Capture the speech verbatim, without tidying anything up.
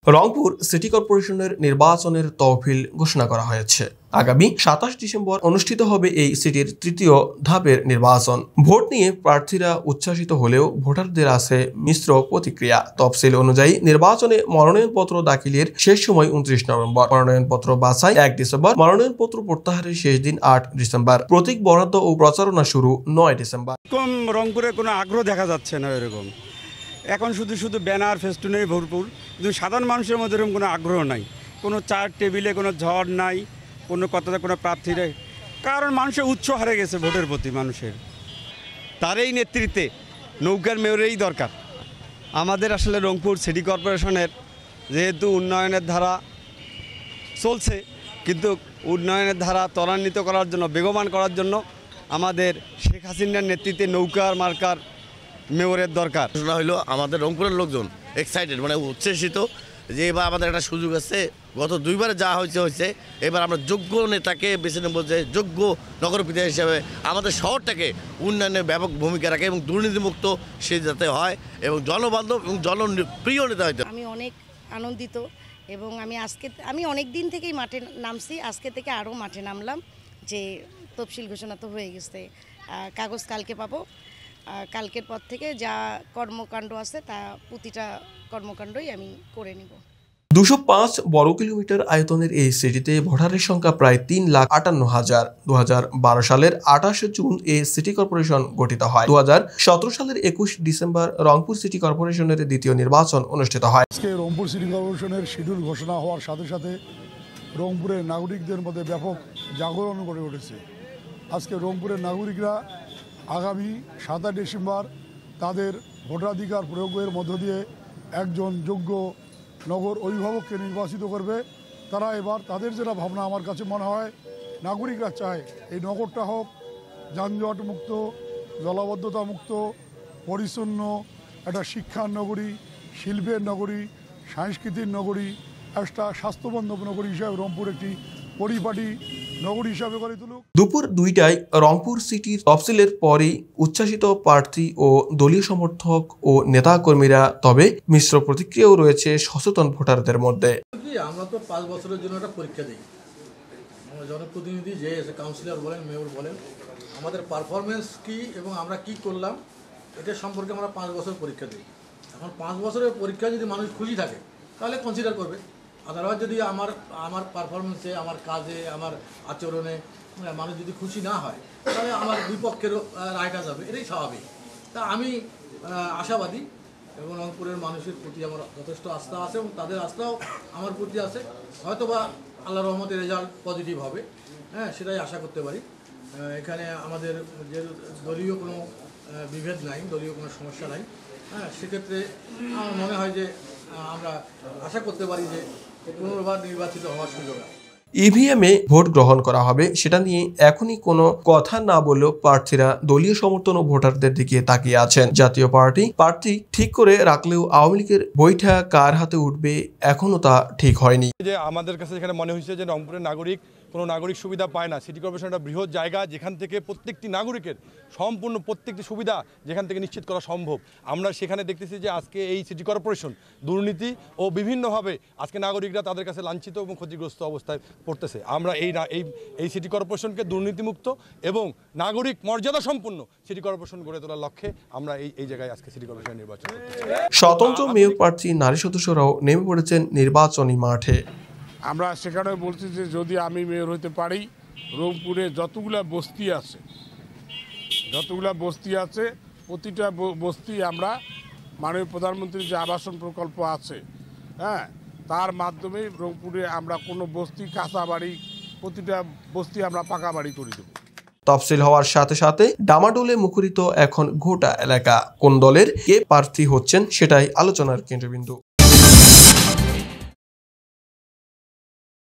Rangpur city কর্পোরেশনের নির্বাচনের তহবিল ঘোষণা করা হয়েছে। আগামী সাতাশ ডিসেম্বর অনুষ্ঠিত হবে এই সিটির তৃতীয় ধাপের নির্বাচন। ভোট নিয়ে প্রার্থীরা উচ্ছ্বাসিত হলেও ভোটারদের আছে মিশ্র প্রতিক্রিয়া। তফসিল অনুযায়ী নির্বাচনে মনোনয়নপত্র দাখিলের শেষ সময় উনত্রিশ নভেম্বর, মনোনয়নপত্র বাছাই এক ডিসেম্বর, মনোনয়নপত্র প্রত্যাহারের শেষ দিন আট ডিসেম্বর, প্রতীক বরাদ্দ ও প্রচারণা শুরু নয় ডিসেম্বর। কম রংপুরে কোনো আগ্রহ দেখা যাচ্ছে না এরকম। এখন শুধু শুধু ব্যানার ফেস্টুনে ভরপুর, কিন্তু সাধারণ মানুষের মধ্যে এরকম কোনো আগ্রহ নাই। কোনো চার টেবিলে কোনো ঝড় নাই, কোনো কথাতে কোনো প্রার্থীরা, কারণ মানুষের উৎস হারে গেছে ভোটের প্রতি। মানুষের তারই নেতৃত্বে নৌকার মেয়রেই দরকার আমাদের। আসলে রংপুর সিটি কর্পোরেশনের যেহেতু উন্নয়নের ধারা চলছে, কিন্তু উন্নয়নের ধারা ত্বরান্বিত করার জন্য, বেগবান করার জন্য আমাদের শেখ হাসিনার নেতৃত্বে নৌকার মার্কার মেয়রের দরকার। হইলো আমাদের রংপুরের লোকজন এক্সাইটেড, মানে উচ্ছ্বসিত যে এবার আমাদের একটা সুযোগ আছে। গত দুইবারে যা হয়েছে হয়েছে এবার আমরা যোগ্য নেতাকে বেছে নেব, যে যোগ্য নগরপিতা হিসেবে আমাদের শহরটাকে উন্নয়নে ব্যাপক ভূমিকা রাখে এবং দুর্নীতিমুক্ত সে যাতে হয় এবং জনবান্ধব এবং জনপ্রিয় নেতা হইতে। আমি অনেক আনন্দিত এবং আমি আজকে আমি অনেক দিন থেকেই মাঠে নামছি, আজকে থেকে আরও মাঠে নামলাম যে তফসিল ঘোষণা তো হয়ে গেছে, কাগজ কালকে পাবো। কালকের পর থেকে যা কর্মকাণ্ড আছে তা প্রতিটা কর্মকাণ্ডই আমি করে নিব। দুশো পাঁচ বর্গ কিলোমিটার আয়তনের এই সিটিতে ভোটারের সংখ্যা প্রায় তিন লাখ আটান্ন হাজার। দু হাজার বারো সালের আঠাশে জুন এই সিটি কর্পোরেশন গঠিত হয়। দু হাজার সতেরো সালের একুশ ডিসেম্বর রংপুর সিটি কর্পোরেশনের দ্বিতীয় নির্বাচন অনুষ্ঠিত হয়। আজকে রংপুর সিটি কর্পোরেশনের শিডিউল ঘোষণা হওয়ার সাথে সাথে রংপুরের নাগরিকদের মধ্যে ব্যাপক জাগরণ গড়ে উঠেছে। আজকে রংপুরের নাগরিকরা আগামী সাতাশ ডিসেম্বর তাদের ভোটাধিকার প্রয়োগের মধ্য দিয়ে একজন যোগ্য নগর অভিভাবককে নির্বাচিত করবে। তারা এবার তাদের যেটা ভাবনা, আমার কাছে মনে হয় নাগরিকরা চায় এই নগরটা হোক যানজট মুক্ত, জলাবদ্ধতা মুক্ত, পরিচ্ছন্ন, একটা শিক্ষার নগরী, শিল্পের নগরী, সাংস্কৃতিক নগরী, একটা স্বাস্থ্যবান্ধব নগরী হিসাবে রংপুর একটি পরিপাটি নগরী হিসাবে গড়ে তুলুক। দুপুর দুইটায় রংপুর সিটির তফসিলের পরই উচ্ছ্বাসিত প্রার্থী ও দলীয় সমর্থক ও নেতাকর্মীরা, তবে মিশ্র প্রতিক্রিয়াও রয়েছে সচেতন ভোটারদের মধ্যে। আমরা তো পাঁচ বছরের জন্য একটা পরীক্ষা দিই, জনপ্রতিনিধি যে কাউন্সিলর বলেন, মেয়র বলেন, আমাদের পারফরমেন্স কি এবং আমরা কি করলাম এটা সম্পর্কে আমরা পাঁচ বছর পরীক্ষা দিই। এখন পাঁচ বছরের পরীক্ষা যদি মানুষ খুশি থাকে তাহলে কনসিডার করবে। আদারওয়াইজ যদি আমার আমার পারফরমেন্সে, আমার কাজে, আমার আচরণে মানুষ যদি খুশি না হয় তাহলে আমার বিপক্ষেরও রায়টা যাবে, এটাই স্বাভাবিক। তা আমি আশাবাদী এবং রংপুরের মানুষের প্রতি আমার যথেষ্ট আস্থা আছে এবং তাদের আস্থাও আমার প্রতি আছে। হয়তোবা আল্লাহ রহমতে রেজাল্ট পজিটিভ হবে, হ্যাঁ সেটাই আশা করতে পারি। এখানে আমাদের যে দলীয় কোনো বিভেদ নাই, দলীয় কোনো সমস্যা নাই, হ্যাঁ সেক্ষেত্রে আমার মনে হয় যে আমরা আশা করতে পারি যে পুনর্বার নির্বাচিত হওয়ার সুযোগ আছে। ইভিএমে ভোট গ্রহণ করা হবে সেটা নিয়ে এখনই কোনো কথা না বললেও প্রার্থীরা দলীয় সমর্থন ও ভোটারদের দিকে তাকিয়ে আছেন। জাতীয় পার্টি প্রার্থী ঠিক করে রাখলেও আওয়ামী লীগের বৈঠা কার হাতে উঠবে এখনো তা ঠিক হয়নি। যে আমাদের কাছে এখানে মনে হয়েছে যে রংপুরের নাগরিক কোনো নাগরিক সুবিধা পায় না। সিটি কর্পোরেশন একটা বৃহৎ জায়গা, যেখান থেকে প্রত্যেকটি নাগরিকের সম্পূর্ণ প্রত্যেকটি সুবিধা যেখান থেকে নিশ্চিত করা সম্ভব। আমরা সেখানে দেখতেছি যে আজকে এই সিটি কর্পোরেশন দুর্নীতি ও বিভিন্নভাবে আজকে নাগরিকরা তাদের কাছে লাঞ্ছিত এবং ক্ষতিগ্রস্ত অবস্থায় পড়তেছে। আমরা এই এই এই সিটি কর্পোরেশনকে দুর্নীতিমুক্ত এবং নাগরিক মর্যাদা সম্পন্ন সিটি কর্পোরেশন গড়ে তোলার লক্ষ্যে আমরা এই এই জায়গায় আজকে সিটি কর্পোরেশন নির্বাচন করতেছি। স্বতন্ত্র মেয়র প্রার্থী নারী সদস্যরাও নেমে পড়েছেন নির্বাচনী মাঠে। আমরা সেখানে বলছি যে যদি আমি মেয়র হতে পারি, রংপুরে যতগুলা বস্তি আছে যতগুলা বস্তি আছে প্রতিটা বস্তি আমরা মাননীয় প্রধানমন্ত্রীর যে আবাসন প্রকল্প আছে, হ্যাঁ তার মাধ্যমে রংপুরে আমরা কোনো বস্তি কাঁচা বাড়ি, প্রতিটা বস্তি আমরা পাকা বাড়ি করে দেব। তফসিল হওয়ার সাথে সাথে ডামাডোলে মুখরিত এখন গোটা এলাকা। কোন দলের কে প্রার্থী হচ্ছেন সেটাই আলোচনার কেন্দ্রবিন্দু।